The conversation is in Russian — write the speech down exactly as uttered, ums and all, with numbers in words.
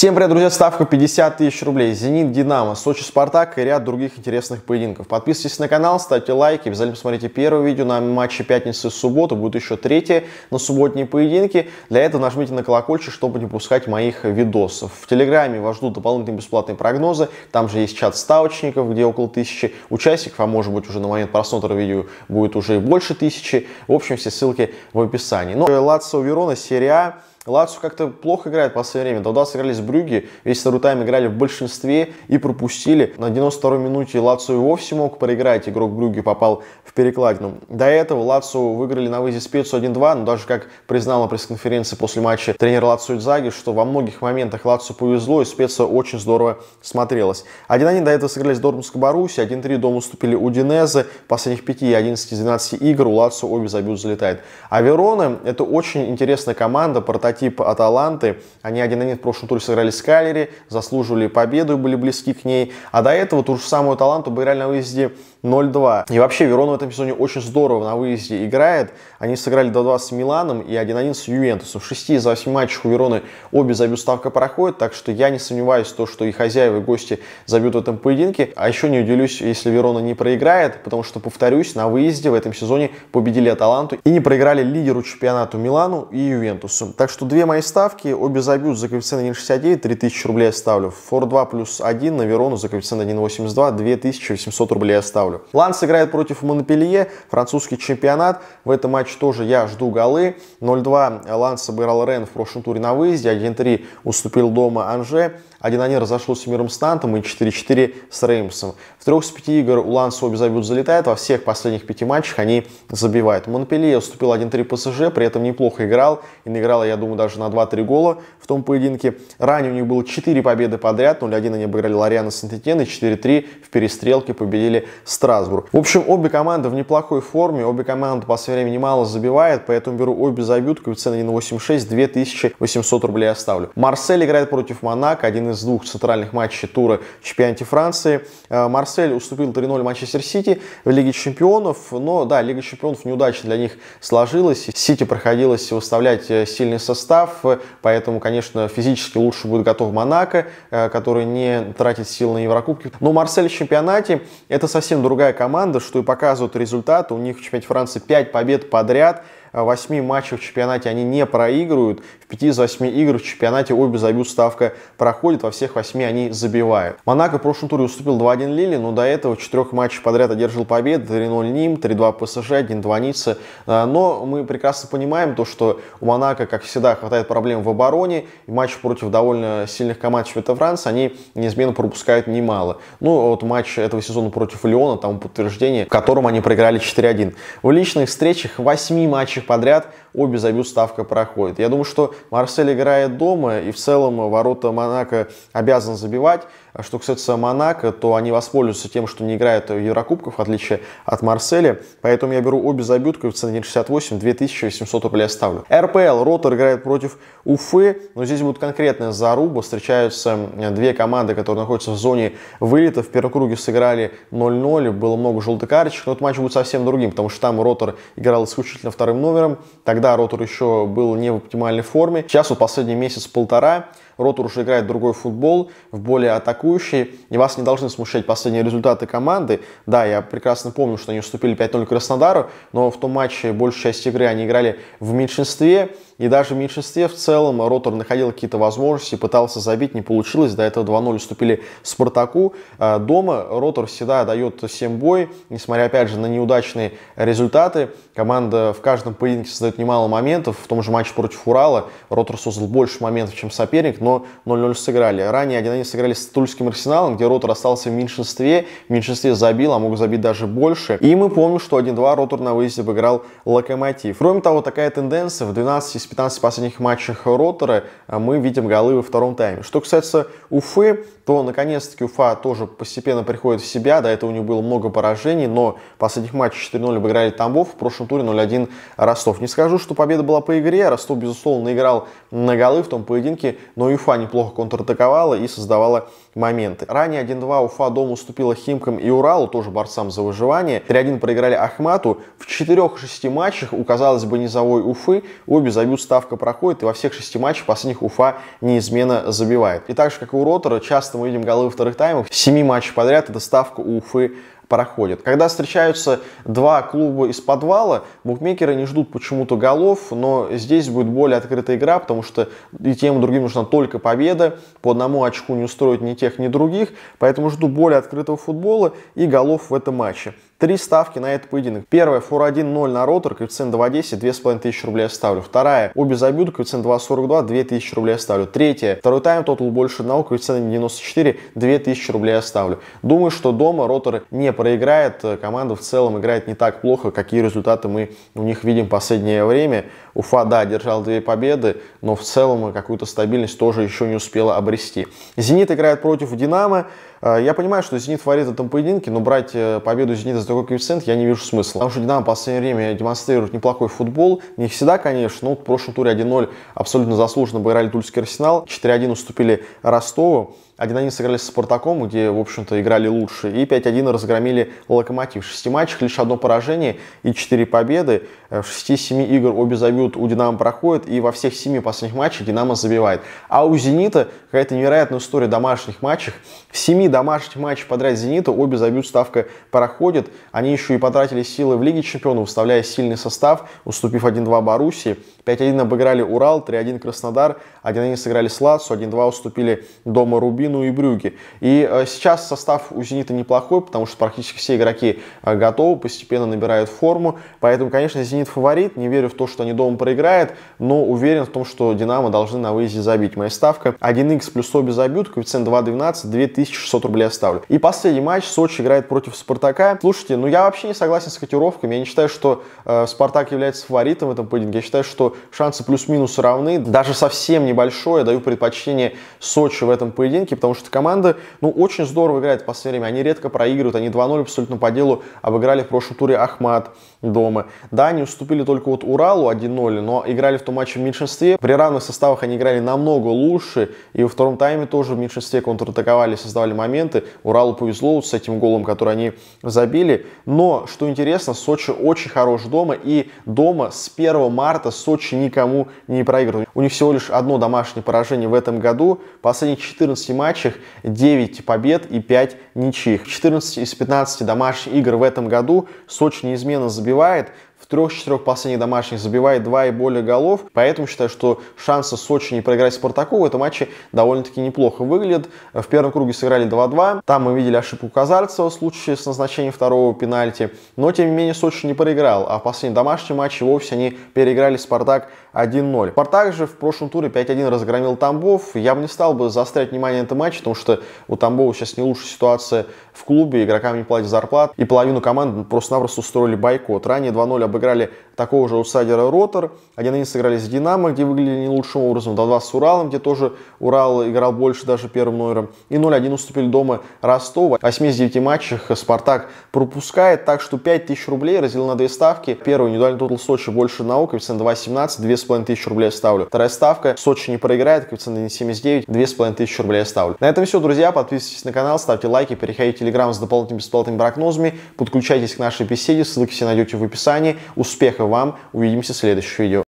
Всем привет, друзья! Ставка пятьдесят тысяч рублей. Зенит, Динамо, Сочи, Спартак и ряд других интересных поединков. Подписывайтесь на канал, ставьте лайки, обязательно посмотрите первое видео на матче пятницы и субботы. Будет еще третье на субботние поединки. Для этого нажмите на колокольчик, чтобы не пропускать моих видосов. В Телеграме вас ждут дополнительные бесплатные прогнозы. Там же есть чат ставочников, где около тысячи участников, а может быть уже на момент просмотра видео будет уже и больше тысячи. В общем, все ссылки в описании. Ну, Лацио Верона, серия А. Лацио как-то плохо играет в последнее время. Тогда сыграли с Брюгге, весь второй тайм играли в большинстве и пропустили. На девяносто второй минуте Лацио и вовсе мог проиграть, игрок Брюгге попал в перекладину. До этого Лацио выиграли на выезде Специю один-два, но даже как признал на пресс-конференции после матча тренер Лацио Инзаги, что во многих моментах Лацио повезло и Специя очень здорово смотрелась. один-один до этого сыграли с Дортмундской Боруссией, один-три дома уступили Удинезе. В последних пяти, одиннадцати, двенадцати игр у Лацио обе забьют, залетает. А Верона — это очень интересная команда, прототип тип Аталанты. Они один-один в прошлом туре сыграли с Калери, заслуживали победу и были близки к ней. А до этого ту же самую Аталанту обыграли на выезде ноль-два. И вообще Верона в этом сезоне очень здорово на выезде играет. Они сыграли два-два с Миланом и один-один с Ювентусом. В шести из восьми матчей у Вероны обе забьют, ставка проходит, так что я не сомневаюсь в том, что и хозяева, и гости забьют в этом поединке. А еще не удивлюсь, если Верона не проиграет, потому что, повторюсь, на выезде в этом сезоне победили Аталанту и не проиграли лидеру чемпионату Милану и Ювентусу. Так что две мои ставки, обе забьют за коэффициент один шестьдесят девять, три тысячи рублей я ставлю. Фор два плюс один на Верону за коэффициент один восемьдесят два, две тысячи восемьсот рублей я ставлю. Ланс играет против Монпелье, французский чемпионат. В этом матче тоже я жду голы. ноль-два Ланс обыграл Рен в прошлом туре на выезде, один-три уступил дома Анже, один-один разошелся с Миром Стантом и четыре-четыре с Реймсом. В трех из пяти игр у Ланса обе забьют, залетает. Во всех последних пяти матчах они забивают. Монпелье уступил один-три ПСЖ, при этом неплохо играл. И наиграл, я думаю, даже на два-три гола в том поединке. Ранее у них было четыре победы подряд. ноль-один они обыграли Лориан и Сент-Этьен, и четыре-три в перестрелке победили Страсбург. В общем, обе команды в неплохой форме. Обе команды в последнее время немало забивают, поэтому беру обе забьют. Коэффициент один восемьдесят шесть, две тысячи восемьсот рублей оставлю. Марсель играет против Монако, один из двух центральных матчей тура в чемпионате Франции. Марсель уступил три-ноль Манчестер Сити в Лиге Чемпионов, но да, Лига Чемпионов неудачно для них сложилась. Сити приходилось выставлять сильный состав, поэтому, конечно, физически лучше будет готов Монако, который не тратит сил на Еврокубки. Но Марсель в чемпионате — это совсем другая команда, что и показывают результаты. У них в чемпионате Франции пять побед подряд. В восьми матчах в чемпионате они не проигрывают. В пяти из восьми игр в чемпионате обе забьют, ставка проходит. Во всех восьми они забивают. Монако в прошлом туре уступил два-один Лили, но до этого в четырех матчах подряд одержал победы. три-ноль Ним, три-два ПСЖ, один-два Ницца. Но мы прекрасно понимаем то, что у Монако, как всегда, хватает проблем в обороне. И матчи против довольно сильных команд чемпионата Франции они неизменно пропускают немало. Ну, вот матч этого сезона против Лиона, тому подтверждение, в котором они проиграли четыре-один. В личных встречах в восьми матчах подряд обе забьют, ставка проходит. Я думаю, что Марсель играет дома, и в целом ворота Монако обязан забивать. А что касается Монако, то они воспользуются тем, что не играют в Еврокубках, в отличие от Марселя. Поэтому я беру обе забьют, коэффициент один шестьдесят восемь, две тысячи восемьсот рублей оставлю. эр пэ эл, Ротор играет против Уфы, но здесь будет конкретная заруба. Встречаются две команды, которые находятся в зоне вылета. В первом круге сыграли ноль-ноль, было много желтых карточек, но этот матч будет совсем другим, потому что там Ротор играл исключительно вторым номером. Тогда Ротор еще был не в оптимальной форме. Сейчас вот последний месяц-полтора Ротор уже играет другой футбол, в более атакующий, и вас не должны смущать последние результаты команды. Да, я прекрасно помню, что они уступили пять-ноль Краснодару, но в том матче большую часть игры они играли в меньшинстве, и даже в меньшинстве в целом Ротор находил какие-то возможности, пытался забить, не получилось. До этого два-ноль уступили Спартаку. Дома Ротор всегда дает всем бой, несмотря, опять же, на неудачные результаты. Команда в каждом поединке создает немало моментов. В том же матче против Урала Ротор создал больше моментов, чем соперник, но ноль-ноль сыграли. Ранее один-один сыграли с Тульским Арсеналом, где Ротор остался в меньшинстве. В меньшинстве забил, а мог забить даже больше. И мы помним, что один-два Ротор на выезде обыграл Локомотив. Кроме того, такая тенденция: в двенадцати из пятнадцати последних матчах Ротора мы видим голы во втором тайме. Что касается Уфы, то наконец-таки Уфа тоже постепенно приходит в себя. До этого у них было много поражений, но в последних матчах четыре-ноль обыграли Тамбов, в прошлом туре ноль-один Ростов. Не скажу, что победа была по игре. Ростов, безусловно, играл на голы в том поединке, но Уфа неплохо контратаковала и создавала моменты. Ранее один-два Уфа дома уступила Химкам и Уралу, тоже борцам за выживание. три-один проиграли Ахмату. В четырёх шести матчах у, казалось бы, низовой Уфы обе забьют, ставка проходит, и во всех шести матчах последних Уфа неизменно забивает. И так же, как и у Ротора, часто мы видим голы во вторых таймах. В семи матчах подряд эта ставка у Уфы проходит. Когда встречаются два клуба из подвала, букмекеры не ждут почему-то голов, но здесь будет более открытая игра, потому что и тем и другим нужна только победа, по одному очку не устроить ни тех, ни других, поэтому жду более открытого футбола и голов в этом матче. Три ставки на этот поединок. Первая, фор один ноль на Ротор, коэффициент два десять, две с половиной тысячи рублей оставлю. Вторая, обе забьют, коэффициент два сорок два, две тысячи рублей оставлю. Третья, второй тайм, тотал больше одного, коэффициент девяносто четыре, две тысячи рублей оставлю. Думаю, что дома Ротор не проиграет, команда в целом играет не так плохо, какие результаты мы у них видим в последнее время. Уфа, да, держал две победы, но в целом какую-то стабильность тоже еще не успела обрести. Зенит играет против Динамо. Я понимаю, что Зенит фаворит в этом поединке, но брать победу Зенита за такой коэффициент я не вижу смысла. Потому что Динамо в последнее время демонстрирует неплохой футбол. Не всегда, конечно, но в прошлом туре один ноль абсолютно заслуженно обыграли Тульский Арсенал. четыре-один уступили Ростову. один-один сыграли с Спартаком, где, в общем-то, играли лучше. И пять-один разгромили Локомотив. В шести матчах лишь одно поражение и четыре победы. В шести-семи игр обе забьют, у Динамо проходит. И во всех семи последних матчах Динамо забивает. А у Зенита какая-то невероятная история в домашних матчах. В семи домашних матчах подряд Зенита обе забьют, ставка проходит. Они еще и потратили силы в Лиге Чемпионов, выставляя сильный состав, уступив один-два Боруссии. пять-один обыграли Урал, три-один Краснодар, один-один сыграли с Лацо, один-два уступили дома Рубину и Брюгге. И э, сейчас состав у Зенита неплохой, потому что практически все игроки э, готовы, постепенно набирают форму. Поэтому, конечно, Зенит фаворит. Не верю в то, что они дома проиграют, но уверен в том, что Динамо должны на выезде забить. Моя ставка один икс плюс обе забьют, коэффициент два двенадцать, две тысячи шестьсот рублей оставлю. И последний матч, Сочи играет против Спартака. Слушайте, ну я вообще не согласен с котировками. Я не считаю, что э, Спартак является фаворитом в этом поединке. Я считаю, что шансы плюс-минус равны. Даже совсем небольшое. Я даю предпочтение Сочи в этом поединке, потому что команда, ну, очень здорово играет в последнее время. Они редко проигрывают. Они два ноль абсолютно по делу обыграли в прошлом туре Ахмат дома. Да, они уступили только вот Уралу один ноль, но играли в том матче в меньшинстве. При равных составах они играли намного лучше. И во втором тайме тоже в меньшинстве контратаковали, создавали моменты. Уралу повезло вот с этим голом, который они забили. Но, что интересно, Сочи очень хорош дома. И дома с первого марта Сочи никому не проигрывает. У них всего лишь одно домашнее поражение в этом году. В последних четырнадцати матчах девять побед и пять ничьих. В четырнадцати из пятнадцати домашних игр в этом году Сочи неизменно забивает. В трех-четырех последних домашних забивает два и более голов. Поэтому считаю, что шансы Сочи не проиграть Спартаку в этом матче довольно-таки неплохо выглядят. В первом круге сыграли два-два. Там мы видели ошибку Казарцева в случае с назначением второго пенальти. Но, тем не менее, Сочи не проиграл. А в последнем домашнем матче вовсе они переиграли Спартак один ноль. Спартак же в прошлом туре пять-один разгромил Тамбов. Я бы не стал бы заострять внимание на этом матче, потому что у Тамбова сейчас не лучшая ситуация в клубе. Игрокам не платят зарплат. И половину команд просто-напросто устроили бойкот. Ранее два ноль обыграли такого же аутсайдера Ротор. один-один сыграли с Динамо, где выглядели не лучшим образом. два-два с Уралом, где тоже Урал играл больше даже первым номером. И ноль-один уступили дома Ростова. В восьми из девяти матчах Спартак пропускает. Так что пять тысяч рублей разделил на две ставки. Первый индивидуальный тотал Сочи больше одного, коэффициент два семнадцать, две с половиной тысячи рублей оставлю. Вторая ставка. Сочи не проиграет, коэффициент один семьдесят девять, две с половиной тысячи рублей оставлю. На этом все, друзья. Подписывайтесь на канал, ставьте лайки, переходите в Телеграм с дополнительными бесплатными прогнозами. Подключайтесь к нашей беседе. Ссылки все найдете в описании. Успехов вам! Увидимся в следующем видео.